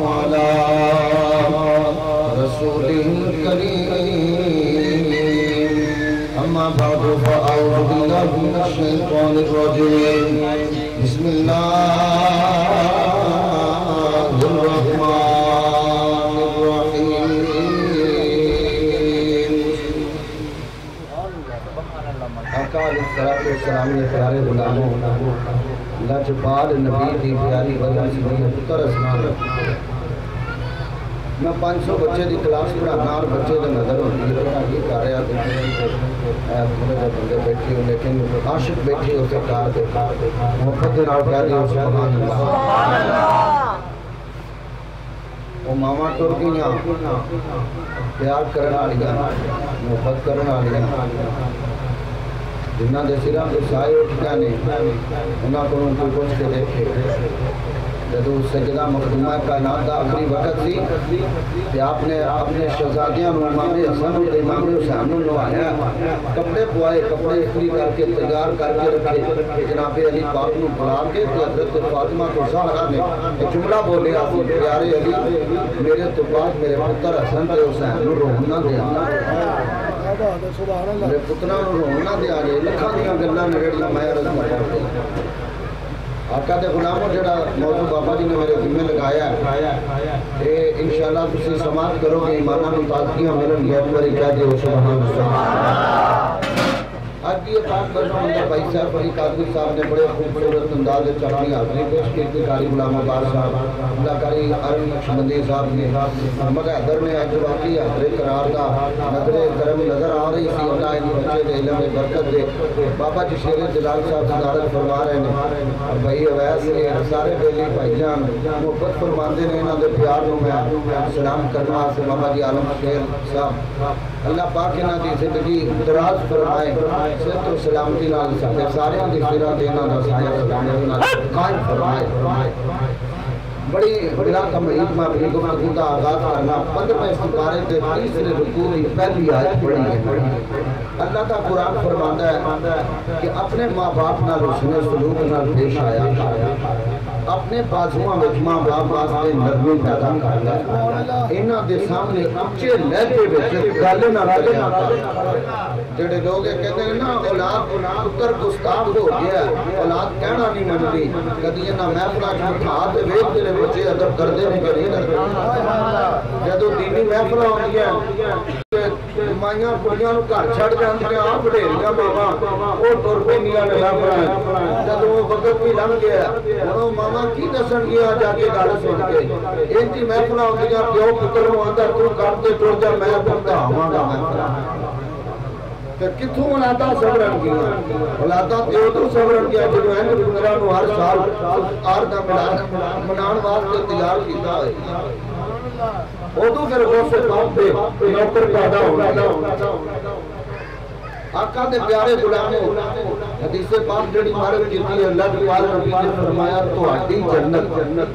على رسوله الكريم أما بعد فأعوذ بالله من الشيطان الرجيم بسم الله الرحمن الرحيم آقا علیہ السلام نے پیارے غلاموں لجپال نبی کی پیاری وجہ سے پتر اسمان میں 500 بچے دی کلاس پڑھانا اور بچے دے نظر ہوتی ہے یہ کر رہا تھے تھوڑے دے بندے بیٹھے ہو لیکن عاشق بیٹھے ہوتے کار دے محبت دے نال کہہ دی سبحان اللہ وہ ماما ٹر گئیاں پیار کرنا والیاں محبت کرنا والیاں جنہاں دے سراں دے سائے اٹھ گئے نے انہاں کو کوئی پوچھ کے دیکھے جدو سجدہ مخدومہ کائنات دا آخری وقت سی کہ آپ نے اپنے شہزادیاں امام حسن اور امام حسین نوایا کپڑے پوائے کپڑے استری کر کے تیار کر کے رکھے جناب علی پاک نو بلا کے حضرت فاطمہ کو زہرا نے جملہ بولے آپ پیارے علی میرے تو بعد میرے پتر حسن تے حسین نو رونا دیا میرے پترہ نو رونا دیا جائے لکھا دیا گلہ نگڑیاں میں عرض کرتے آقا دے غلاموں جڑا موضوع بابا جی نے میرے ذمہ لگایا ہے انشاءاللہ تسی سماعت کرو گے ایمانہ میں تازگیاں ملن گے پر کہہ دے سبحان اللہ آج یہ پاک برنوں اندر بھائی صاحب علی قادری صاحب نے بڑے خوبصورت انداز چاہنی حاضری پیش کی تھی کاری غلام عباس صاحب اللہ کاری ارم نقشبندی صاحب نے محمد حیدر نے اج واقعی حضر قرار دا نظر کرم نظر آ رہی سی اللہ ان بچے دے علم برکت دے بابا جی شیر جلال صاحب صدارت فرما رہے ہیں اور بھائی اویس نے سارے بیلی بھائی جان محبت فرماندے نے انہاں دے پیار نو میں سلام کرنا سے بابا جی عالم شیر صاحب اللہ پاک انہاں دی زندگی دراز فرمائے صحت و سلامتی نال سارے دی خیرہ دینا دا قائم فرمائے بڑی بڑا تمہید میں اپنی گفتگو کا آغاز کرنا 15 استقارے کے تیسرے رکوع کی پہلی آیت پڑھی ہے اللہ کا قرآن فرماتا ہے کہ اپنے ماں باپ نال حسن سلوک نال پیش آیا اپنے بازواں وچ ماں باپ واسطے نرمی پیدا کرنا انہاں دے سامنے اونچے لہجے وچ گل نہ کریا جڑے لوگ کہتے ہیں نا اولاد پتر گستاخ ہو گیا اولاد کہنا نہیں منتی کدی انہاں محفلاں وچ بٹھا تے ویکھدے نے بچے ادب کردے نے کہ نہیں کرتے جدوں دینی محفلاں ہوندیاں مائیاں کڑیاں نو گھر چھڑ جاندیاں آ بڈھیریاں ماواں او ٹر پیندیاں نے محفلاں جدوں وقت بھی لنگ گیا ہن ماواں کی دسن گیا جا کے گل سن کے انج محفلاں ہوندیاں پیو پتر نو آندا تو کر تے ٹر جا میں بھڑکاواں گا محفلاں کہ کتھوں اولاداں صبرن گیا اولاداں پیو تو صبرن گیا جدوں انج پتراں نو ہر سال آر دا منان واسطے تیار کیتا ہوئے ادو پھر غوث پاک دے نوکر پیدا ہونا آقا دے پیارے غلاموں حدیث پاک جڑی معرفت کیتی ہے اللہ تعالی نبی نے فرمایا تہاڈی جنت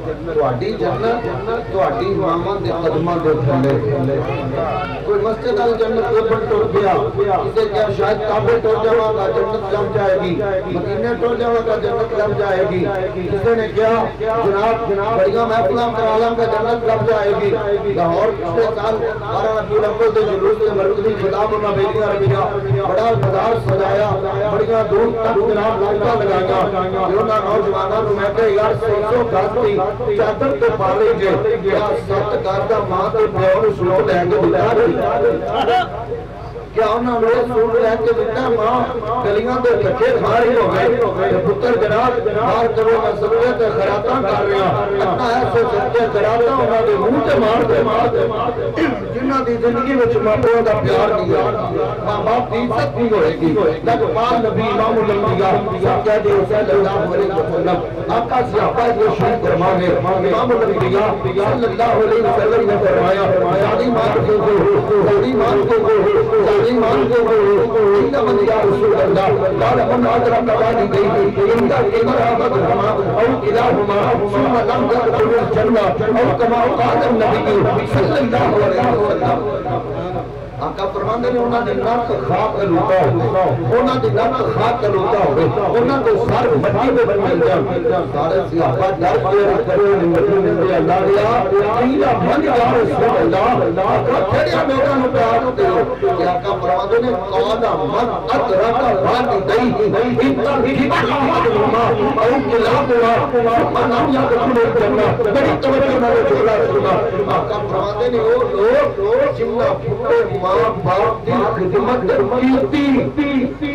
تہاڈی اماماں دے قدماں دے تھلے کوئی مسجد ال جنت اوپر ٹر گیا اسے کیا شاید کعبے ٹر جاواں گا جنت لب جائے گی مدینے ٹر جاواں گا جنت لب جائے گی کسی نے کیا جناب بڑیاں محفلاں کرا لاں گا جنت لب جائے گی لاہور پچھلے سال 12 ربیع الاول دے جلوس کے مرکزی خطاب انہاں بیٹیاں رکھیا بڑا مزار سجایا بڑیاں دور تک جناب لائٹاں لگائیاں انہاں نوجواناں نو میں کہ یار 100 گز دی چادر تے پا لئی جے کیا 7 گز دا ماں تے پیو نو سوٹ لے کے دتا کیا انہاں نے سوٹ لے کے دتا ماں گلیاں دے دھکے کھا رہی ہو گئے پتر جناب باہر کرو میں سبے تے خیراتاں کر رہا اپنا ایسے سچے خیراتاں انہاں دے منہ تے مار دے جنہاں دی زندگی وچ ماں پیو دا پیار نہیں ماں باپ دی عزت نہیں ہوئے گی لجپال نبی امام الانبیاء سید صلی اللہ علیہ وسلم آقا صحابہ کو شہید فرمانے امام الانبیاء صلی اللہ علیہ وسلم نے فرمایا شادی مان کے ہو شادی مان کے ہو شادی مان کے ہو ان من یا رسول اللہ قال من ادرک قوانی گئی ان کا امرأۃ ہما او الہما ثم لم يدخل الجنہ او كما قال النبي صلی اللہ علیہ وسلم آقا فرماندے نے انہاں دے نک خاک لوٹا ہوئے انہاں دے نک خاک لوٹا ہوئے انہاں دے سر مٹی میں بن جان سارے صحابہ ڈر کے کرے مدینے دے اللہ دیا کیلا من یا رسول اللہ آقا کھڑیا لوکاں نوں پیار دے کہ آقا فرماندے نے قالا من ادرک والدیہ انت بھی احدہما او کلاہما ثم لم يدخل الجنہ بڑی توجہ نال سنا آقا فرماندے نے وہ لوگ جنہاں پھٹے ماں باپ دی خدمت کیتی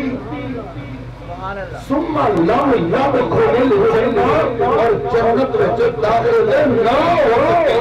ثم لم يدخل الجنہ اور جنت وچ داخل نہ ہو سکے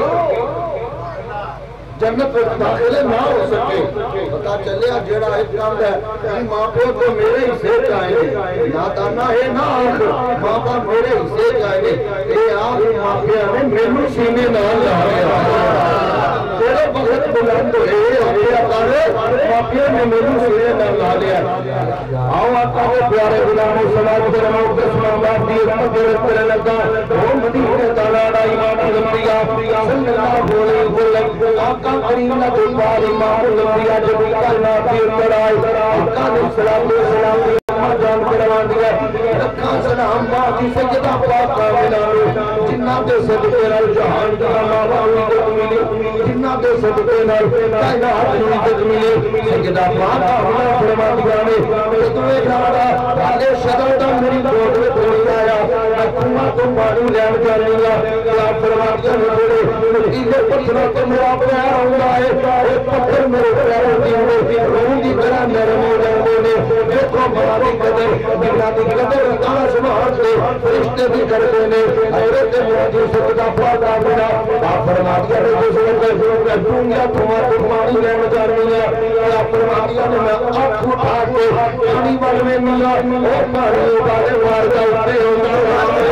جنت وچ داخل نہ ہو سکے پتہ چلیا جیڑا ایک کام ہے ماں پیو تو میرے حصے چ آئے نے یا تانا ہے نہ ماں باپ میرے حصے چ آئے نے اے آپ ماں پیو نے مینوں سینے نال لا لیا تیرے بغت بلند ہوئے اپنے اکارے ماپیوں نے میرے سینے نال لا لیا آؤ آقا کے پیارے غلام صلاۃ و سلام قسم بات دی مدد کرنے لگا وہ مدینے تعالی دا امام الانبیاء صلی اللہ علیہ وسلم آقا کریم نے پاک امام الانبیاء جو کائنات کی اندر آقا نے صلاۃ و سلام جان کروا دیا رکھا سلام باقی سجدہ پاک کاملہ جنہ دے صدقے نال جہان دا ماوا ملی جنہ دے صدقے نال کائنات نوں عزت ملی سجدہ پاک کاملہ فرما دیا نے تو اے جانا حالے شدر دا میری گود وچ نہیں آیا میں کنواں تو پانی لین جانیا کیا فرما دیا نے یہ پتھر تے میرا پیار ہوندا ہے اے پتھر میرے پیار دی روح دی طرح نرم ہو جاندے نے دیکھو بڑا قدر بنا دی قدر اللہ سبحانہ دے فرشتے بھی کرتے نے حضرت موجود سجدہ پاک بنا آپ فرما دیا نے جس وقت دنیا تمہارا پانی لین جا رہی ہے آپ فرما دیا نے میں آنکھ اٹھا کے پانی وال میں ملا اور پانی والے وار کا اٹھے ہوگا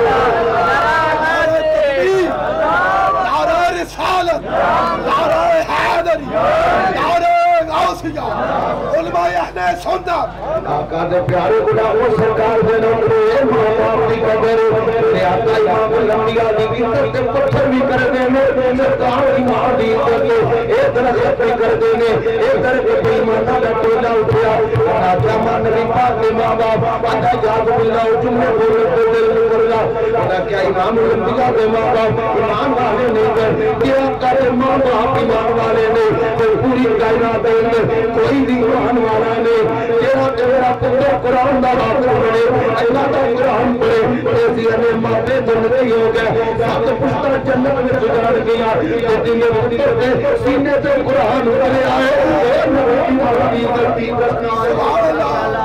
نعرہ رسالت نعرہ حیدری نعرہ غوثیہ علماء اہل سنت آقا دے پیارے گناہوں سرکار دے نمبرے ماں باپ دی قدر لہذا امام الانبیاء دی عزت تے پتھر بھی کر دینے سرکار دی ماں دی عزت تے ایک درخت بھی کر دینے ایک درخت بھی مانا دا ٹولا اٹھیا راجہ ماں نبی پاک دے ماں باپ آجا جاز باللہ جمعے بولت دے دل کرلا انہا کیا امام الانبیاء دے ماں باپ ایمان والے نہیں کر کیا کرے ماں باپ ایمان والے نے تو پوری کائنات دے کوئی بھی قرآن والا نے تیرا تیرا پتر قرآن دا بات پڑھے اللہ دا قرآن پڑھے ایسی ہمیں ماتے جنتی ہو گئے ساتھ پشتر جنت میں گزار گیا لیکن یہ پتر کے سینے سے قرآن اترے آئے اور نبی کی کرتی کرنا سبحان اللہ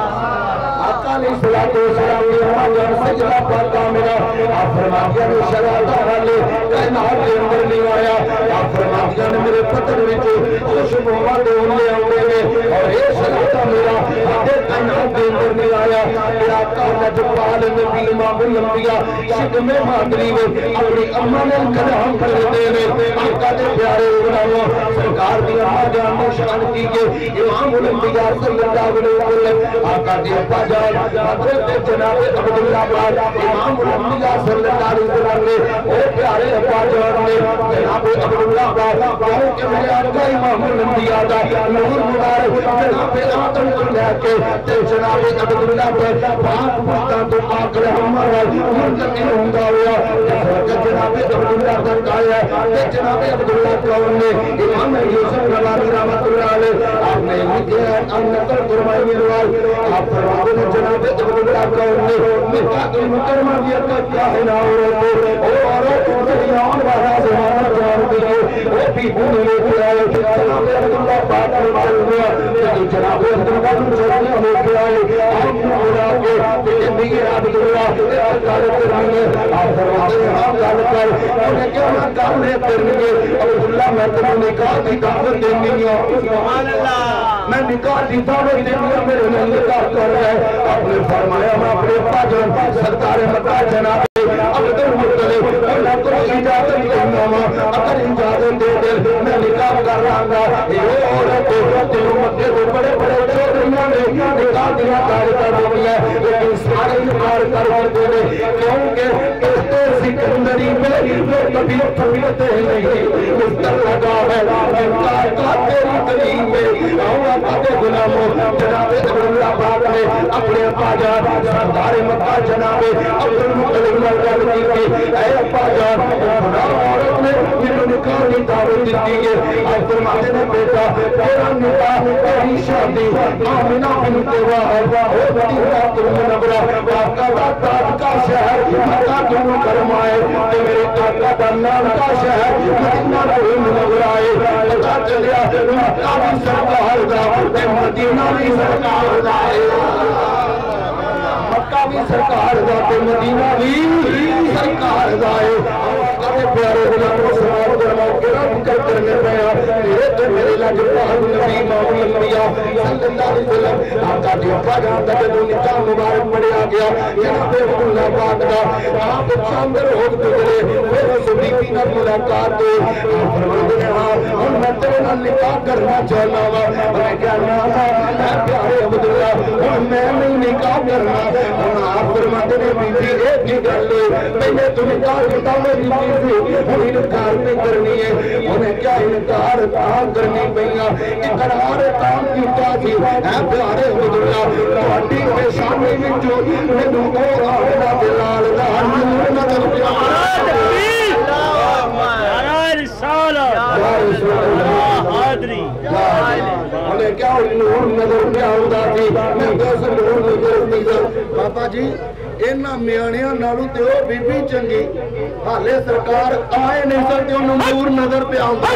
آقا علیہ السلام نے ہمارا سجدہ پاک میرا آپ فرما دیا نے شرادہ والے کائنات کے اندر نہیں آیا آپ فرما دیا نے میرے پتر میں جو خوشبوہاں دے ہونے آؤں گے اور یہ شرادہ میرا آدھے کائنات کے اندر نہیں آیا کہ آقا نجبال نبی امام الانبیاء شکم مادری میں اپنی اماں نے کلام کر دینے آقا دے پیارے غلاموں سرکار دی اماں جان نے شان کی کہ امام الانبیاء صلی اللہ علیہ وسلم آقا دی ابا جان حضرت جناب عبداللہ بعد امام الانبیاء صلی اللہ علیہ وسلم نے وہ پیارے ابا جان نے جناب عبداللہ بعد کہوں کہ میں آقا امام الانبیاء دا نور مبارک جناب آدم کو لے کے جناب عبداللہ بعد پاک مستان تو پاک رحمہ منتقل ہوندہ ہوا جناب عبداللہ تک آیا ہے جناب عبداللہ کون نے امام یوسف نواری رحمت اللہ علیہ آپ نے لکھے ہیں ان نقل فرمائی میروال آپ فرماتے ہیں جناب عبداللہ کون نے مکات المکرمہ دیت کا کیا ہے ناوروں کو اور دریان والا زمانہ جان دیئے وہ بھی ہونے لے کے آئے جناب عبداللہ بات فرمائی ہوا لیکن جناب عبداللہ چلنے لے کے آئے آپ کو بلا کے زندگی عبداللہ کارت کرنے آپ فرماتے ہیں ہم کارت کر انہیں کیا میں کارنے کرنے عبداللہ میں تمہیں نکاح کی دعوت دینی ہوں سبحان اللہ میں نکاح کی دعوت دینی ہوں میرے میں نکاح کر رہے آپ نے فرمایا میں اپنے پاجن سرکار مکہ جناب عبد المطلب اللہ کو اجازت دینا ہوں اگر اجازت دے دے میں نکاح کر رہا گا یہ عورت تیروں مکے کو بڑے بڑے چودریاں نے نکاح دیا کاری کر دیا لیکن سارے انکار کر دیتے ہیں کیونکہ اس سکندری میں وہ کبھی تھکتے نہیں مستر لگا ہے انکار کا تیری قریب میں آؤں آقا غلاموں جناب عبداللہ پاک نے اپنے ابا جان سردار مکہ جناب عبدالمطلب مرگل کی اے ابا جان خدا عورت نے جنہوں نکاح کی دعوت دیتی ہے آج فرماتے نے بیٹا تیرا نکاح تیری شادی آمنہ بنت وہب مدینہ المنورہ آقا دا کا شہر مکہ دونوں کرمائے کہ میرے آقا دا نام کا شہر مدینہ المنورہ ہے پتا چلیا مکہ بھی سرکار دا کہ مدینہ بھی سرکار دا مکہ بھی سرکار دا کہ مدینہ بھی سرکار دا ہے پیارے غلاموں سلام فرماؤ کرم کر کرنے پیا میرے تو میرے لج پاک نبی امام الانبیاء صلی اللہ علیہ وسلم آقا دی ابا جان دا جدوں نکاح مبارک پڑھیا گیا جناب عبداللہ پاک دا آپ چاندر ہو گزرے پھر صدیقی نال ملاقات ہوئی آپ فرماتے ہیں ہاں ہن میں تیرے نال نکاح کرنا چاہنا وا میں کہنا اے پیارے عبداللہ ہن میں نہیں نکاح کرنا ہن آپ فرماتے ہیں بی بی ایک ہی گل ہے پہلے تو نکاح کیتا میری انہیں انکار نہیں کرنی ہے انہیں کیا انکار کام کرنی پہیا اقرار کام کیتا تھی اے پیارے عبداللہ تہاڈی پیشانی وچوں مینوں او آخدا بلال دا نور نظر پیا انہیں کیا نور نظر پیا ہوندا تھی میں کیسے نور نظر پیا بابا جی اینا میانیاں نالو تے او بی بی چنگی حالے سرکار آئے نہیں سکتے انہوں نور نظر پہ آؤں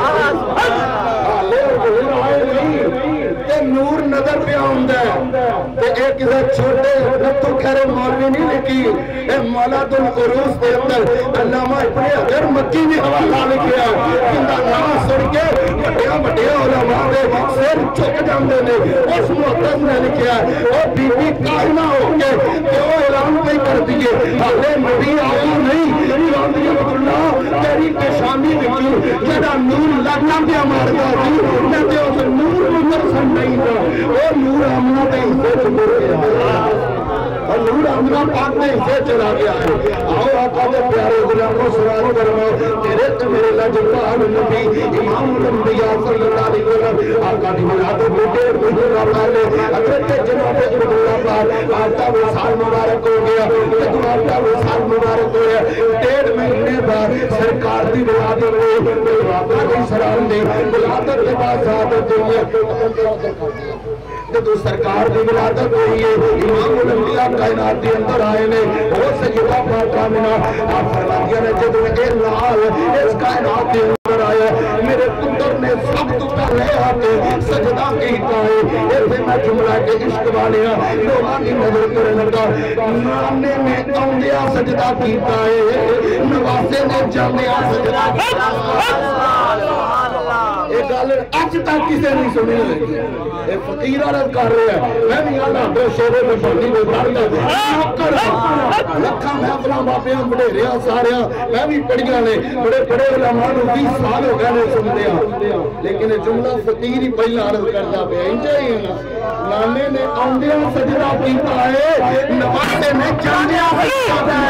حالے آئے نہیں تے نور نظر پہ آؤں تے ایک کسے چھوٹے نتو کہرے مولوی نہیں لکھی اے مولا تم عروس دے اندر علامہ ابن حجر مکی بھی حوالہ لکھیا کندہ نام سڑ کے بڑیا بڑیا علماء دے سر چک جاندے نے اس محتض نے لکھیا او بی بی کائنہ ہو کے کیوں اعلان پہ کر دیئے حالے نبی آئی نہیں چاندی عبداللہ تیری پیشانی بکیوں جڑا نور لگنا دیا ماردا جی میں تے اس نور مدرسن نہیں تھا اور نور آمنہ تے اسے چکر گیا اور نور آمنہ پاک نے اسے چلا گیا ہے آؤ آقا دے پیارے غلاموں سوال کرو تیرے تو میرے لجبان نبی امام الانبیاء صلی اللہ علیہ وسلم آقا دی ملاد بیٹے مجھے رابطالے حضرت جناب عبداللہ پاک آتا وہ سال مبارک ہو گیا جدو آتا وہ سال مبارک ہو گیا 1.5 مہینے بعد سرکار دی ملاد ہوئی آقا دی سلام دی ملادت کے بعد سعادت ہوئی جدو سرکار دی ولادت ہوئی ہے امام الانبیاء کائنات کے اندر آئے نے وہ سیدہ پاک آمنہ آپ فرمایا نے جدو اے لال اس کائنات کے اندر آیا میرے پتر نے سب تو پہلے آتے سجدہ کیتا ہے ایسے میں جملہ کے عشق والیا لوگاں کی نظر کرنے لگا نانے نے اوندیا سجدہ کیتا ہے نواسے نے جامعہ سجدہ کیتا ہے ایک گل اج تک کسے نہیں سنی لگی اے فقیر عرض کر رہے ہیں میں بھی اللہ دو شعبے میں بڑھنی میں بڑھتا نوکر لکھا محفلہ باپیاں بڑھیریاں ساریاں میں بھی پڑھیاں نے بڑے بڑے علماء 20 سال ہو گئے نے سن دیا لیکن جملہ فقیر ہی پہلا عرض کرتا پہ انجا ہی ہے نانے نے آندیا سجدہ کیتا ہے نواسے نے جانیا سجدہ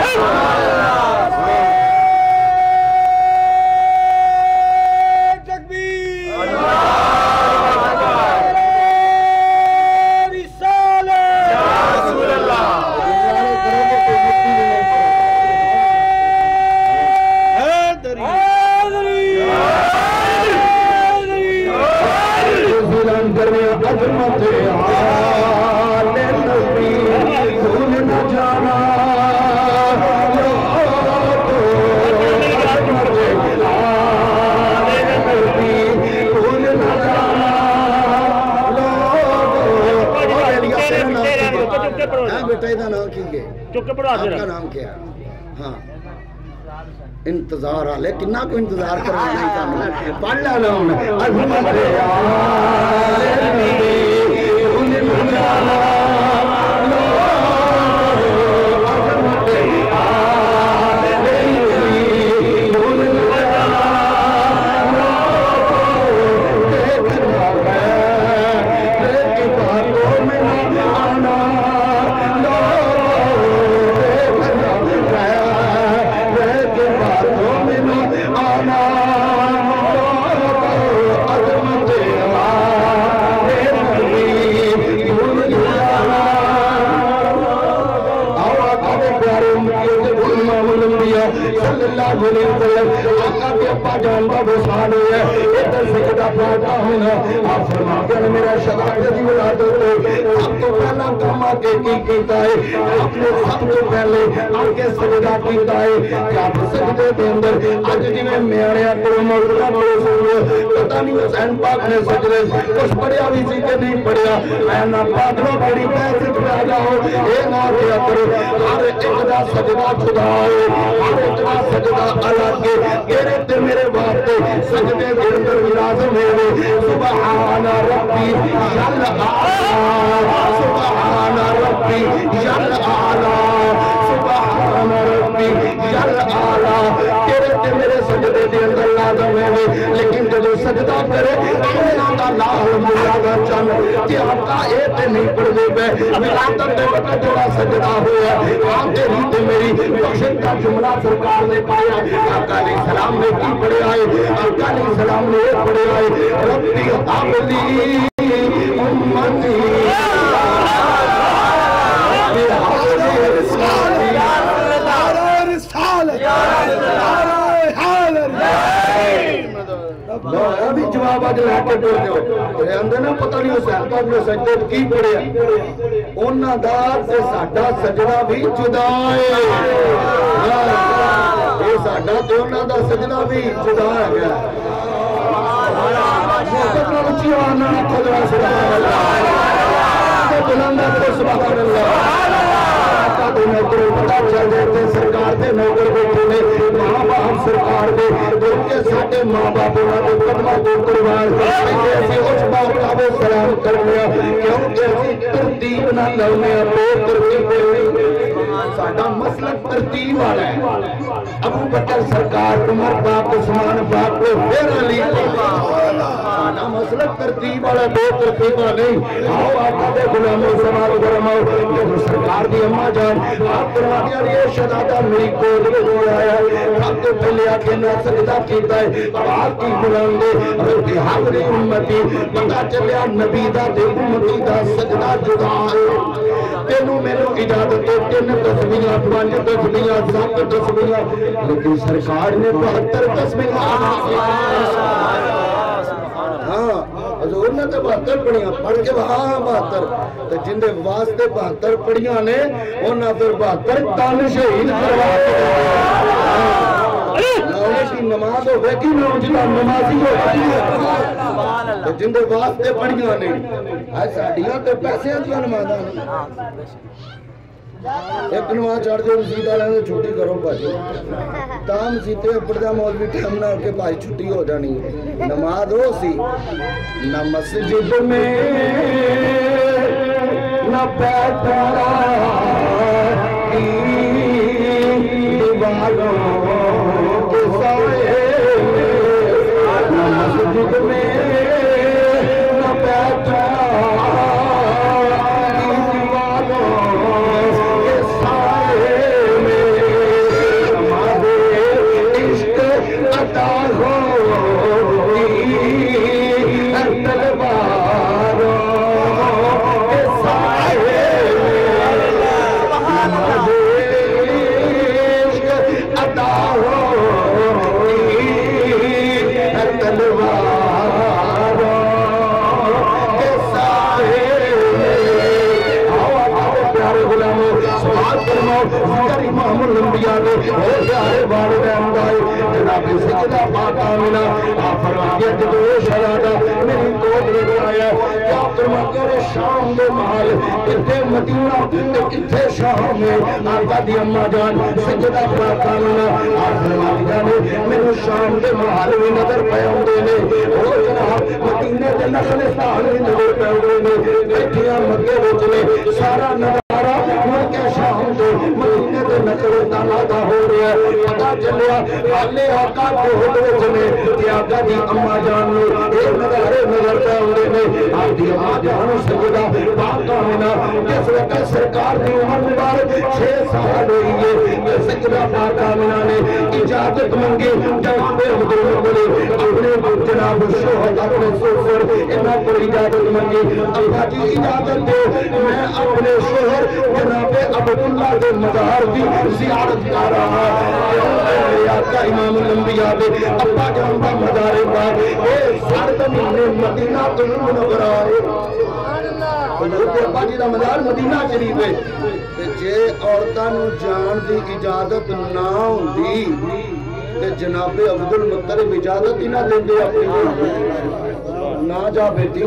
ہے نام کیا ہاں انتظار آلے کنہ کو انتظار کرنا نہیں کرنا پڑھ لانا ہوں عظمت अम्मा जान का विसाल है इधर सजदा पाका होना आप फरमाते हैं मेरा शहादत की विलादत सब तो पहला काम आके की कीता है आपने सब तो पहले आके सजदा कीता है क्या सजदे के अंदर आज जिवें मेरिया को मौला पता नहीं हुसैन पाक ने सजदे कुछ पढ़िया भी सी कि नहीं पढ़िया मैं ना पागलों बड़ी पैसे पा जाओ ये ना किया करो हर एक दा सजदा खुदा है हर एक दा सजदा अलग है तेरे ते मेरे वास्ते सजदे के अंदर लाज़िम है सुभान रब्बी जल आला सुभान रब्बी जल आला सुभान रब्बी जल आला तेरे ते मेरे सजदे के अंदर लाज़िम है लेकिन जब सजदा करे अल्लाह दा लाल मुल्ला दा चन ते आका ए ते नहीं पढ़दे पे विलादत दे वक्त जोड़ा सजदा होया आप तेरी ते मेरी बख्शिश का जुमला सरकार ने पाया आका अलैहि सलाम ने की पढ़िया है आका अलैहि सलाम ने पढ़िया है रब्बी अबली उम्मती अभी जवाब आज लैके टुर जाओ आंदे ना पता नहीं हुसैन पाक ने सजदे की पढ़िया उन्हां दा ते साडा सजदा भी जुदा है ये साडा ते उन्हां दा सजदा भी जुदा है उच्ची आवाज़ नाल खुदा सुभान अल्लाह बुलंद करो सुभान अल्लाह पता चल जाते सरकार के नौकर बैठे ने मां बाप सरकार के क्योंकि साडे मां बाप उन्होंने कदमां तो कुर्बान उस बात का वो सलाम करने क्योंकि असीं तरतीब नाल लाउने तरतीब साडा मसलक तरतीब वाला है अबू बकर सरकार उमर पाक उस्मान पाक को फिर अली साडा मसलक तरतीब वाला दो तरतीब नहीं आओ आका दे गुलामों समाज फरमाओ जब सरकार दी अम्मा जान आप फरमाते हैं ये शहजादा मेरी गोद में रो आया सब तो पहले आके ना सजदा कीता है आवाज की बुलंदे रब्बी हाज़री उम्मती पता चलिया नबी दा ते उम्मती दा सजदा जुदा है तेनू मैनू इजाजत है तीन तस्बीहां पांच तस्बीहां सात तस्बीहां लेकिन सरकार ने 72 तस्बीहां हाँ हजूर ने तो 72 पढ़िया पढ़ के हाँ 72 तो जिंदे वास्ते 72 पढ़िया ने उन्हें फिर 72 तन शहीद करवा की नमाज हो गई नमाजी हो तो जिंदे वास्ते पढ़िया ने साड़ियां तो पैसे दियां नमाज़ां एक नमाज चढ़ जाओ मसीत वाले छुट्टी करो भाजी ता मसीते पढ़दा मौलवी टाइम ना के भाई छुट्टी हो जानी नमाज हो सी न मस्जिद में न पैतरा दीवारों के साए न मस्जिद में न पैतरा मदीना किथे शाम में आका दी अम्मा जान सजदा पाका ना फरमांदा ने मैनू शाम दे महल भी नजर पे आउंदे ने ओ जनाब मदीने दे नखलिस्तान भी नजर पे आउंदे ने बैठियां मक्के विच ने सारा नजारा मुल्के शाम दे मदीने दे नखलिस्तान दा हो रहा है पता चलिया हाले आका कोहद विच ने ते आका दी अम्मा जान नु ए नजारे नजर पे आउंदे ने आप दी अम्मा जान सजदा पाका ना जिस वक्त सरकार की उम्र मुबारक 6 साल हुई है सजदा पाक आमिना ने इजाजत मांगी जनाब अब्दुल मुत्तलिब अपने जनाब جناب شوہر اپنے سسر انہوں کو اجازت منگی ابا جی اجازت دے میں اپنے شوہر جناب عبداللہ کے مزار کی زیارت کر رہا میرے آقا امام الانبیاء دے ابا جان کا مزار پاک اے سرد مہینے مدینہ منورہ ہے حضور کے ابا جی کا مزار مدینہ شریف ہے جے عورتاں نوں جان دی اجازت نہ ہوندی تے جناب عبد المطلب اجازت ہی نہ دیندے اپنی نہ جا بیٹی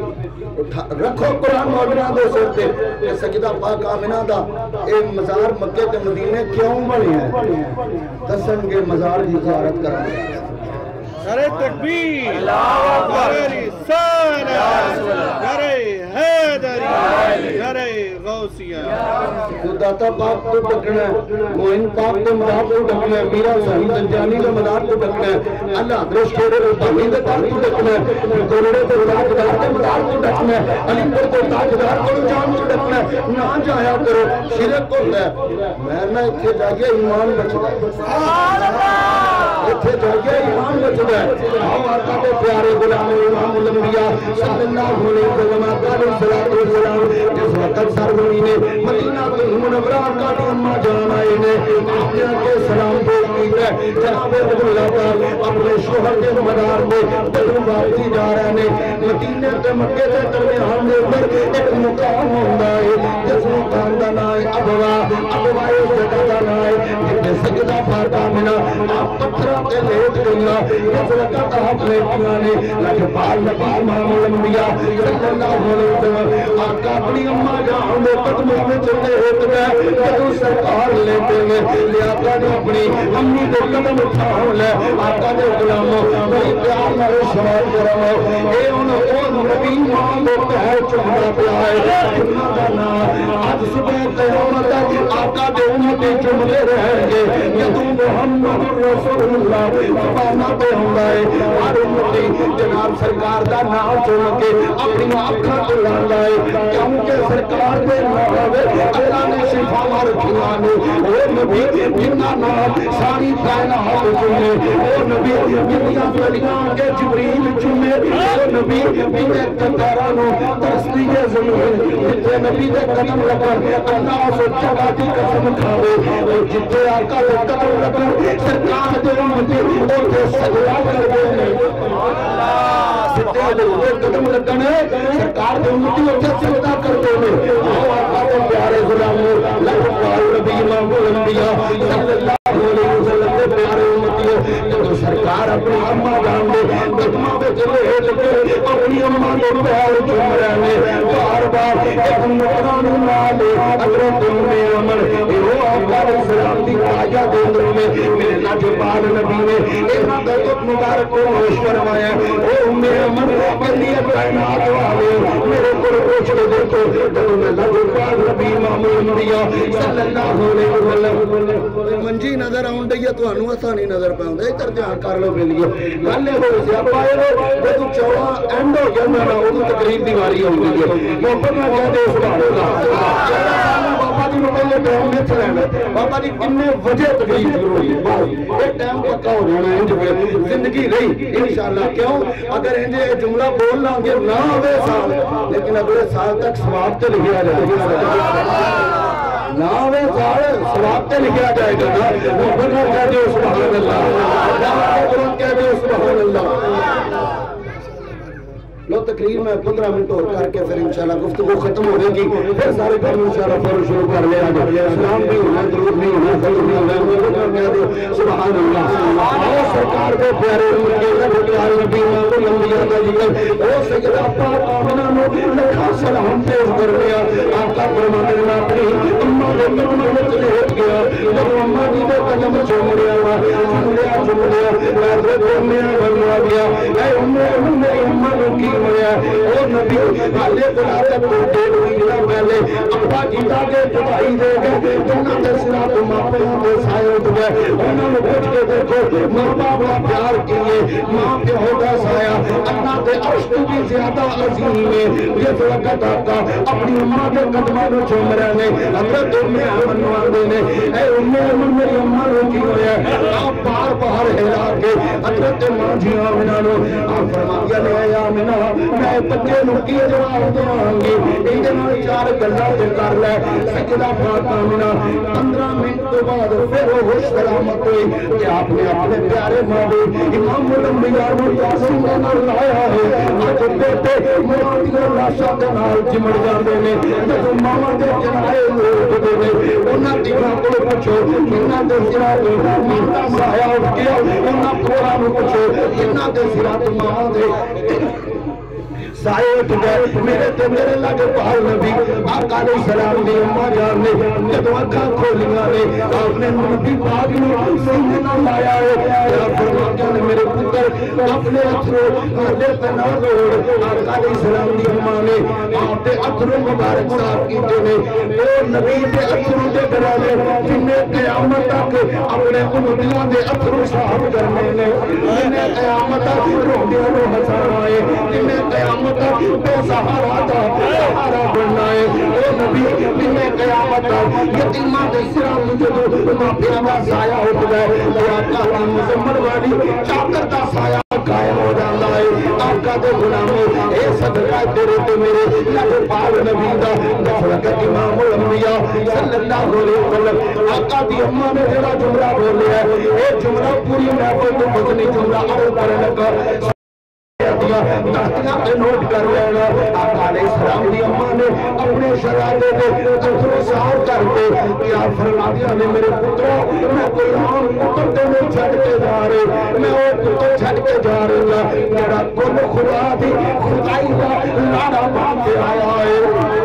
رکھو قرآن مولانا دے سکتے کہ سجدہ پاک آمنہ دا اے مزار مکہ تے مدینے کیوں بنے ہیں دسن گے مزار دی زیارت کرنے نعرہ تکبیر نعرہ رسالہ نعرہ حیدری نعرہ غوثیہ داتا پاک کو ڈکنا ہے موہن پاک کے مزار کو ڈکنا ہے میرا صحیح زنجانی کا مزار کو ڈکنا ہے اللہ حضرت شیر ربانی کے مزار کو ڈکنا ہے گولڑے کے تاجدار کے مزار کو ڈکنا ہے علی پور کے تاجدار کو جان کو ڈکنا ہے نہ جایا کرو شرک ہوتا ہے میں نہ اتھے جائیے ایمان بچتا ہے اتھے جائیے ایمان بچتا ہے ہم آقا کے پیارے غلام امام الانبیاء صلی اللہ علیہ وسلم علیہ السلام جس وقت سرگنی نے مدینہ کے منورہ کا بھی اماں جان آئے نے آپ نے کے سلام پیش کیتا ہے جناب عبداللہ کا اپنے شوہر کے مدار میں بدروں واپسی جا رہے نے مدینہ کے مکے کے درمیان میں اندر ایک مقام ہوتا ہے جس مقام کا نام ہے ابوا اس جگہ کا نام ہے جتنے سجدہ پاتا ملا آپ پتھرہ کے لیٹ گئینا اس وقت آپ نے پرانے لجپال نبی امام الانبیاء صلی اللہ علیہ وسلم آقا اپنی اماں جان دے قدموں میں چلے ہوتے ہیں جدو سرکار لیتے ہیں لے آقا نے اپنی امی دے قدم اٹھاؤ لے آقا نے غلاموں بڑی پیار نہ سوال کرو اے ان نبی امام دے پہر چمڑا پہ آئے جنہ کا نام آج صبح قیامت آقا دے امتی چمڑے رہیں گے جدو محمد رسول اللہ زبانہ پہ ہوں گئے ہر امتی جناب سرکار دا نام چن کے اپنی آنکھاں کو لاندا ہے کیونکہ سرکار دے نام اللہ نے شفا رکھیاں وہ نبی جنہ نام ساری کائنات چنے وہ نبی جنیاں فلیاں کے جبریل چنے وہ نبی جنہیں تکارانوں ترسلی زمین جتنے نبی دے قدم لگن اللہ سے جگہ دی قسم کھاوے جتنے آقا دے قدم لگن سرکار دے امتی اور دے سجدہ کر دے سجدہ دے قدم لگن سرکار دے امتی اور دے سجدہ کر دے آقا دے پیارے غلاموں لجپال نبی امام الانبیاء صلی اللہ علیہ وسلم دے پیارے امتیوں جب سرکار اپنی اماں جان دے قدمہ پہ چلے لگے اپنی اماں دے پیار چوم رہنے بار بار ایک نقران نالے حضرت امر وہ آقا علیہ السلام دی آجا دے اندر میں میرے لجپال نبی نے اینا دلت مبارک کو ہوش فرمایا اے امر کلی کائنات والے میرے کو پوچھ کے دیکھو جب میں لجپال نبی امام الانبیاء صلی اللہ علیہ وسلم منجی نظر آن دیا تو انو آسانی نظر پہ ہوندے ادھر دھیان کر لو پہ لیے گلے ہو سیاپا ہے جب چوہا اینڈ ہو گیا میں وہ تقریب دیواری ہوں گی محبت میں کہتے ہیں سبحان اللہ بابا جی پہلے ٹائم میں چلے بابا جی کنے وجہ تقریب شروع ہوئی ایک ٹائم پکا ہو جانا ہے زندگی رہی انشاءاللہ کیوں اگر انجھے جملہ بول لیں گے نہ ہوئے سال لیکن اگلے سال تک ثواب تے لکھیا جائے ناوے سال ثواب تے لکھیا جائے گا نا وہ بنا کہہ دے سبحان اللہ کہہ دے سبحان اللہ لو تقریر میں 15 منٹ اور کر کے پھر انشاءاللہ گفتگو ختم ہوگی گی پھر سارے کام انشاءاللہ فور شروع کر لیا جائے سلام بھی ہونا درود بھی ہونا خیر بھی ہونا کہہ دے سبحان اللہ اور سرکار کے پیارے کے پیارے نبی امام الانبیاء کا ذکر او سیدہ پاک آمنہ نو لکھا سلام پیش کر لیا آقا فرماتے ہیں اپنی اماں کے قدم میں لیٹ گیا جب اماں جی کے قدم چوم لیا میں حضرت اماں بنوا دیا اے اماں کی ہویا اور نبی حالے قرآن کو دیر ہوئی نہ پہلے اپا جیتا کے جبائی دے گئے جنہ دے سرات ماں پہ ہوں دے سائے اٹھ گئے انہوں نے پوچھ کے دیکھو ماں باپ پیار کیے ماں پہ ہوگا سایہ اللہ تے عرش تو بھی زیادہ عظیم ہے جس وقت آقا اپنی اماں دے قدماں نوں چوم رہے نے حضرت ام ایمن نوں آندے نے اے ام ایمن میری اماں نوں کی ہویا آپ بار بار ہلا کے حضرت ماں جی آمنہ نوں آپ فرمایا نے اے آمنہ میں بچے نوں کی جواب دیواں گی ان دے نال چار گلاں تے کر لے سجدہ پاک آمنہ 15 منٹ تو بعد پھر وہ ہوش سلامت ہوئی کہ آپ نے اپنے پیارے محبوب امام الانبیاء نوں یاسین دے نال لایا ہے اج بیٹے ماں دی لاشاں دے نال چمڑ جاندے نے جدوں ماواں دے جنائے لوگ دے نے انہاں دی ماں کول پوچھو انہاں دے سراں تے ماں سایہ اٹھ گیا انہاں کولوں نوں پوچھو انہاں دے سراں تے ماں دے سائے اٹھ گئے میرے تے میرے لگے پال نبی آقا علیہ السلام دی اماں جان نے جدوں اکھاں کھولیاں نے آپ نے نبی پاک نوں سینے نال لایا ہے فرمایا نے میرے پتر اپنے اتھرو ہاتھے تے نہ روڑ آقا علیہ السلام دی اماں نے آپ دے اتھرو مبارک صاف کیتے نے او نبی دے اتھرو دے گرانے جن قیامت تک اپنے امتیاں دے اتھرو صاف کرنے نے جن قیامت تک روندیاں نوں ہسانا ہے جن قیامت بے سہارا دا سہارا بننا ہے اے نبی جن قیامت یتیماں دے سراں تے جدوں ماپیاں دا سایہ اٹھ گئے تے آقا دی مزمل والی چادر دا سایہ قائم ہو جاندا ہے آقا دے غلاموں اے صدقہ تیرے تے میرے لگ پال نبی دا جس وقت امام الانبیاء صلی اللہ علیہ وسلم آقا دی اماں نے جڑا جملہ بولیا ہے اے جملہ پوری محفل تو مدنی جملہ عرض کرنے لگا تحتیاں پہ نوٹ کر لینا آقا علیہ السلام دی اماں نے اپنے شرادے دے اتھرو صاف کر دے کیا فرمایا نے میرے پتروں میں کوئی عام پتر تے نہیں چھڈ کے جا رہے میں وہ پتر چھڈ کے جا رہا جڑا کل خدا دی خدائی دا لاڑا بن کے آیا ہے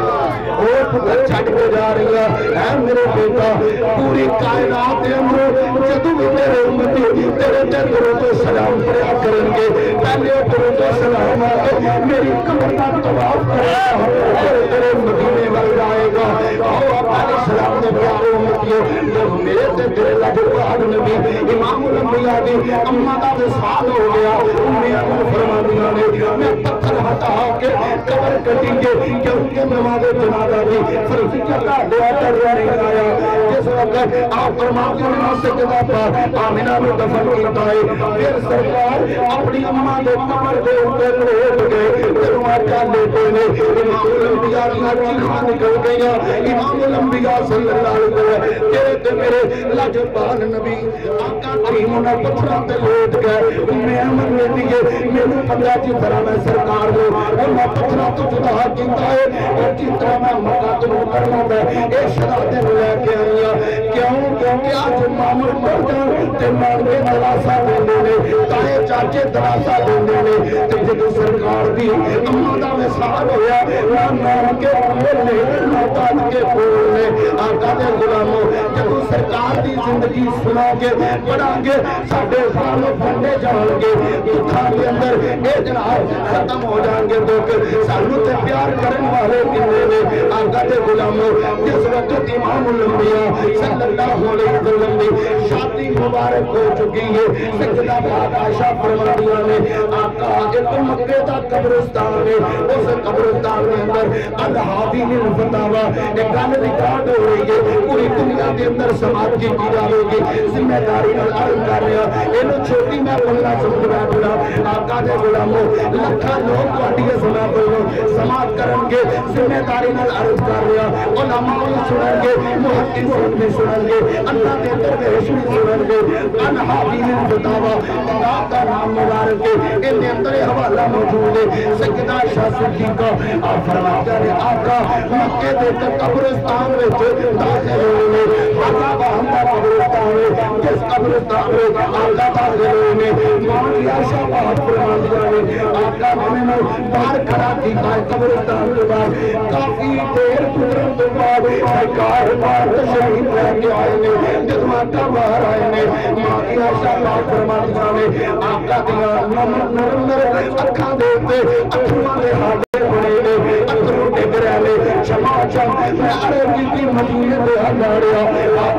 وہ پتر چھڈ کے جا رہا ہے میرے بیٹا پوری کائنات دے اندر جدوں بھی تیرے امتی تیرے تے درود و سلام پڑھیا کرن گے پہلے درود و سلام میری قبر دا طواف کرے گا تیرے مدینے ول جائے گا او علیہ السلام دے پیارے امتیوں جب میرے تے تیرے لگ پاک نبی امام الانبیاء دی اماں دا وصال ہو گیا امیاں فرماندیاں نے میں پتھر ہٹا کے قبر کٹی گے کیونکہ نماز جنازہ دی فرضیت کا دعا کرنے نہیں آیا جس وقت آپ فرماتے ہیں سجدہ پر آمنہ میں دفن کیتا ہے پھر سرکار اپنی اماں دے قبر دے اوپر لیٹ گئے جدوں آقا لیٹے نے امام الانبیاء دیاں چیخاں نکل گئیاں امام الانبیاء صلی اللہ علیہ وسلم تیرے تے میرے لاجواب نبی آقا کریم نے پتھراں تے لیٹ گئے میں امن میں دیے مینوں پتہ جی طرح میں سرکار نے انہاں پتھراں تو جدا کیتا ہے اور جس طرح میں مکہ تو مکرمہ میں اے شہادت لے کے آیا کیوں کیونکہ آج مامور مر جان تے مانگے دلاسا دیندے نے تائے چاچے دلاسا دیندے نے تے جدوں سرکار دی اماں دا وصال ہویا نہ نام کے پھول نے نہ تاج کے پھول نے آقا دے غلاموں جدوں سرکار دی زندگی سنا کے پڑھا کے ساڈے خان بنڈے جان گے دکھاں دے اندر اے جناب ختم ہو جان گے دکھ سانوں تے پیار کرن والے کنے نے آقا دے غلاموں جس وقت امام الانبیاء صلی اللہ علیہ وسلم کی شادی مبارک ہو چکی ہے سجدہ پاک عائشہ فرماندیاں نے آقا ایک مکے دا قبرستان ہے اس قبرستان کے اندر الحاوین الفتاوا ایک گل ریکارڈ ہو رہی ہے پوری دنیا کے اندر سماعت کی جائے گی ذمہ داری نال عرض کر رہا اینو چھوٹی میں بولنا سمجھنا پڑا آقا دے غلاموں لکھاں لوگ تہاڈی سنا پڑو سماعت کرن گے ذمہ داری نال عرض کر رہا علماء بھی سنن گے محدثین بھی سنن گے اللہ دے درویش بھی سنن گے الحاوین الفتاوا کتاب دا نام مبارک ہے ان دے اندر حوالہ موجود ہے سیدنا شاہ صدیق آپ فرماتے ہیں آقا مکے دے قبرستان وچ داخل ہوئے آقا دا قبرستان ہے جس قبرستان میں آقا داخل ہوئے مولا عائشہ بہت فرماندیاں نے آقا نے باہر کھڑا کیتا ہے قبرستان کے بعد کافی دیر گزرن تو بعد سرکار باہر تشریف لے کے آئے نے جب آقا باہر آئے نے مولا عائشہ بہت فرماندیاں نے آقا دیاں نرم اکھاں دے تے اتھراں دے ہاڈے بنے نے اتھرو ڈگ رہے نے شما میں عرب کی مدینے دے ہنڈاڑیا آقا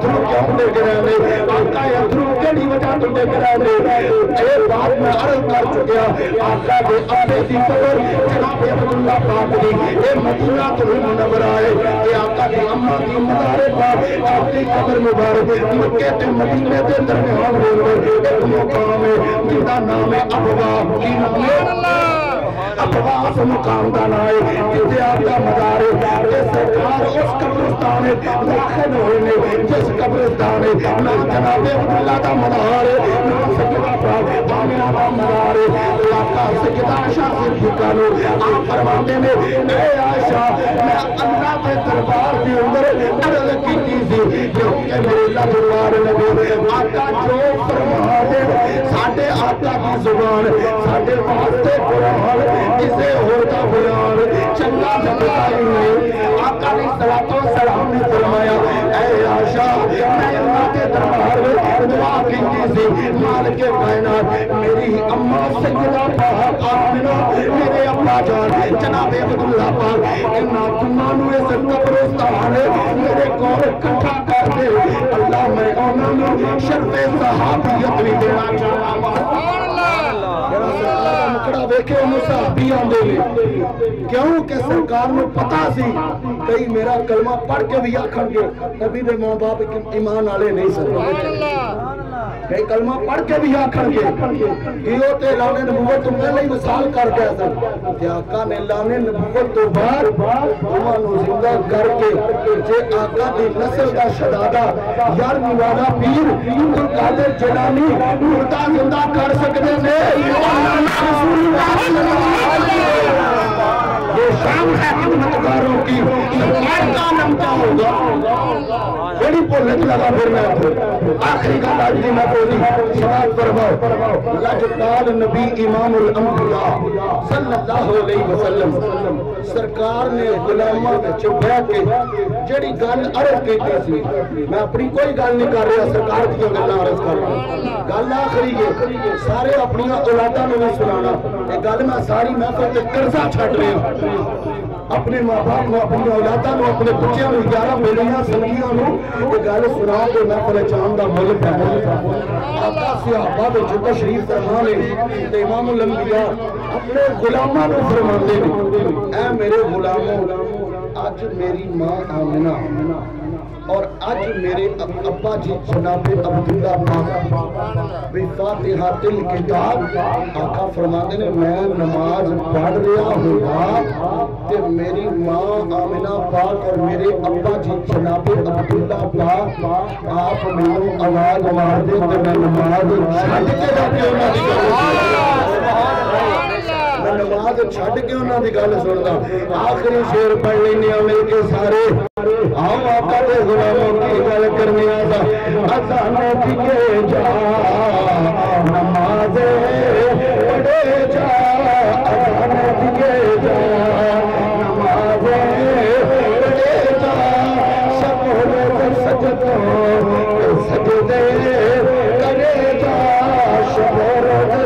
اترو کیوں ڈگ رہے ہیں آقا اترو کیڑی وجہ تو ڈگ رہے ہیں یہ بات میں عرض کر چکیا آقا دے ابے دی قبر جناب عبداللہ پاک دی اے مدینہ المنورہ ہے اے آقا دی اماں دی مزار پاک آپ دی قبر مبارک مکے تے مدینے دے درمیان ایک مقام ہے جن کا نام ہے ابوا کی نام ہے ابواس مقام کا نام ہے جسے آپ کا مزار ہے کہ سرکار اس قبرستان ہے داخل ہوئے نے جس قبرستان ہے نہ جناب عبداللہ کا مزار ہے نہ سیدہ پاک آمنہ کا مزار ہے آقا سیدہ عائشہ صدیقہ نے آپ فرماتے نے اے عائشہ میں اللہ کے دربار کے اندر عرض کی تھی کہ میرے اللہ دربار لگے آقا جو فرما دے ساڈے آقا کی زبان ساڈے واسطے قرآن اسے ہوتا بیان چنگا جگتا ہی نہیں آقا نے صلاۃ و سلام نے فرمایا اے عائشہ میں اللہ کے دربار میں دعا کی تھی مالک کائنات میری اماں سیدہ پاک آمنہ میرے ابا جان جناب عبداللہ پاک انہاں تمہانوں اس قبرستان میرے کول اکٹھا کر دے اللہ میں انہاں نوں شرف صحابیت بھی دینا چاہتا ہوں مکڑا ویکھے انہوں صحابی آندے نے کیوں کہ سرکار میں پتا سی کئی میرا کلمہ پڑھ کے بھی آکھن گے نبی دے ماں باپ ایمان والے نہیں سن کئی کلمہ پڑھ کے بھی آکھن گے کیوں تے لانے نبوت تو پہلے ہی وصال کر گیا سن کہ آقا نے لانے نبوت تو بعد انہوں زندہ کر کے جے آقا دی نسل کا شہزادہ یار والا پیر عبدالقادر جیلانی مردہ زندہ کر سکتے تھے رسول اللہ صلی اللہ علیہ وسلم یہ شام ہے خدمتگاروں کی سرکار کا نام کیا ہوگا بڑی پولت لگا پھر میں آخری کا لاجی میں بولی سماعت فرماؤ لجپال نبی امام الانبیاء صلی اللہ علیہ وسلم سرکار نے غلامہ چھپیا کے جڑی گل عرض کیتی سی میں اپنی کوئی گل نہیں کر رہا سرکار کی گل عرض کر رہا گل آخری ہے سارے اپنی اولاداں نوں بھی سنانا یہ گل میں ساری محفل تے قرضہ چھڈ رہا اپنے ماں باپ نو اپنی اولاداں نو اپنے بچیاں نو 11 بیلیاں سنگیاں نو یہ گل سنا کے محفل چاند دا مل پہ آقا صحابہ دے جو تشریف فرما نے تے امام الانبیاء اپنے غلاماں نو فرماندے نے اے میرے غلاموں آج میری ماں آمنہ اور آج میرے ابا جی جناب عبداللہ پاک بفاتحۃ الکتاب آقا فرماتے نے میں نماز پڑھ رہا ہوں کہ میری ماں آمنہ پاک اور میرے ابا جی جناب عبداللہ پاک آپ میرے آواز مار دے کہ میں نماز چھڈ کے جاتے نماز چھڈ کے انہاں دی گل سندا آخری شعر پڑھ لینے مل کے سارے آؤ آقا دے غلاموں کی گل کرنے آتا اذان دیے جا نماز پڑھے جا اذان دیے جا نماز پڑھے جا سب ہو سجدوں سجدے کرے جا شب روز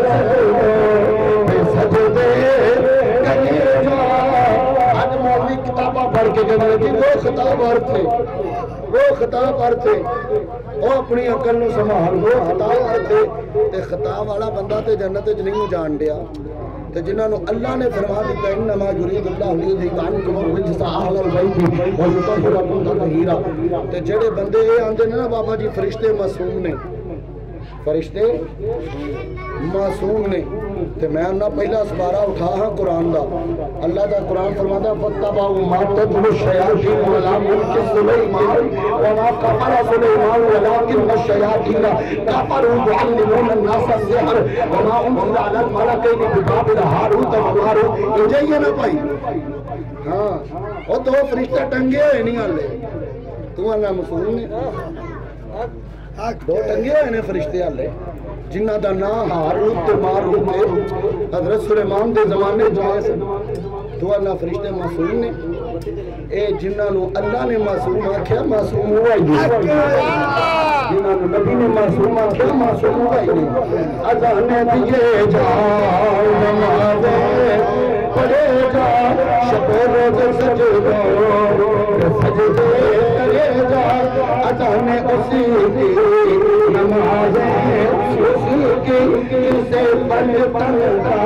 سجدے کرے جا آج مولوی کتاباں پڑھ کے کہنے لگی وہ خطاب ارتھے وہ خطاب ارتھے وہ اپنی عقل نو سنبھال وہ خطاب ارتھے تے خطاب والا بندہ تے جنت وچ نہیں جان دیا تے جنہاں نو اللہ نے فرما دتا انما یرید اللہ لیذہب عنکم الرجس اہل البیت ویطہرکم تطہیرا تے جڑے بندے اے آندے نے نا بابا جی فرشتے معصوم نے فرشتے معصوم نے تے میں انہاں پہلا سپارہ اٹھا ہاں قرآن دا اللہ دا قرآن فرماتا فَاتَّبَعُوا مَا تَتْلُو الشَّيَاطِينُ عَلَىٰ مُلْكِ سُلَيْمَانَ وَمَا كَفَرَ سُلَيْمَانُ وَلَٰكِنَّ الشَّيَاطِينَ كَفَرُوا يُعَلِّمُونَ النَّاسَ السِّحْرَ وَمَا أُنزِلَ عَلَى الْمَلَكَيْنِ بِبَابِلَ ہاروت وماروت انجائیے نا بھائی ہاں وہ دو فرشتہ ٹنگے ہوئے نہیں آلے تو اللہ مسلم نے دو ٹنگے ہوئے نے فرشتے آلے جنہ دا نام ہاروت ماروت ہے حضرت سلیمان دے زمانے جائے تو اللہ فرشتے معصوم نے اے جنہ نو اللہ نے معصوم آکھیا معصوم ہوا ہی جنہ نو نبی نے معصوم آکھیا معصوم ہوا ہی اذان دیے جاؤ نماز پڑھے جا شب روز سجدے کرے جا اذان اسی کی نمازیں اسی کی سے پلٹن کا